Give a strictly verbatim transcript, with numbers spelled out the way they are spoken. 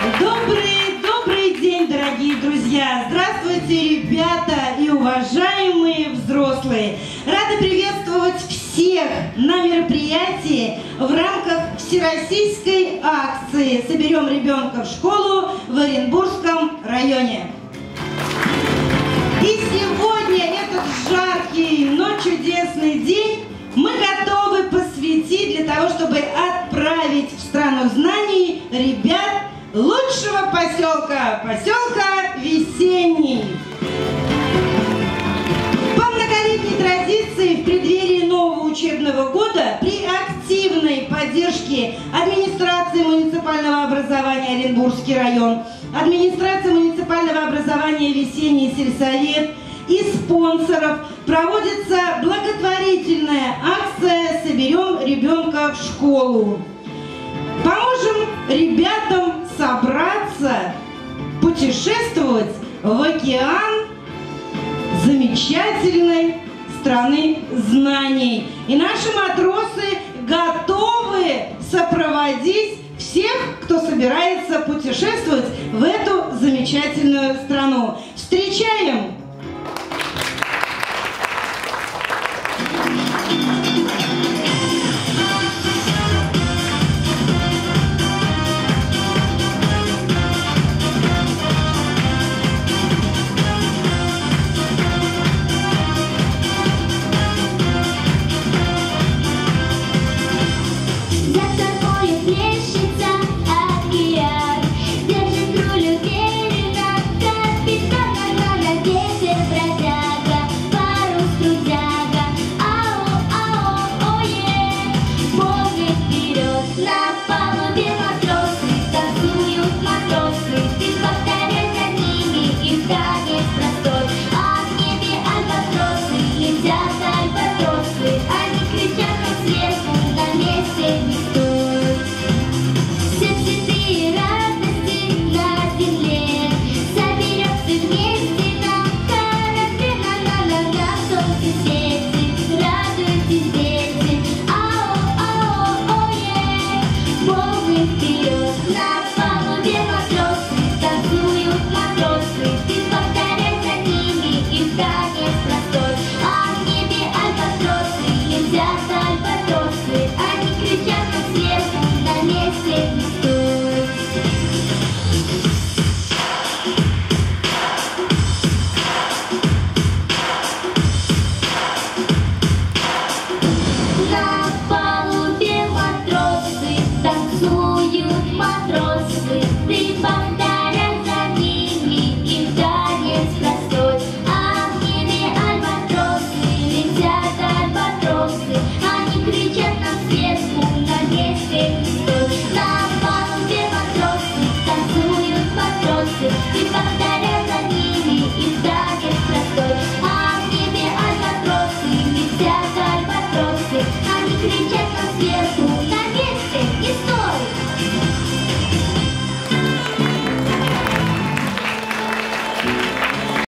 Добрый, добрый день, дорогие друзья! Здравствуйте, ребята и уважаемые взрослые! Рада приветствовать всех на мероприятии в рамках всероссийской акции «Соберем ребенка в школу» в Оренбургском районе. И сегодня, этот жаркий, но чудесный день, мы готовы посвятить для того, чтобы отправить в страну знаний ребят лучшего поселка, поселка Весенний. По многолетней традиции в преддверии нового учебного года при активной поддержке администрации муниципального образования Оренбургский район, администрации муниципального образования Весенний сельсовет и спонсоров проводится благотворительная акция «Соберем ребенка в школу». Поможем ребятам собраться, путешествовать в океан замечательной страны знаний. И наши матросы готовы сопроводить всех, кто собирается путешествовать в эту замечательную страну. Встречаем